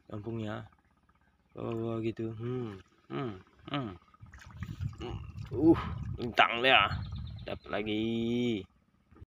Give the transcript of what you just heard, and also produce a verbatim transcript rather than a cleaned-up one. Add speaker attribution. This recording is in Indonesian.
Speaker 1: kampungnya. Oh gitu. Hmm. Hmm. Hmm. Hmm. Uh, bintang dia. Dapat lagi.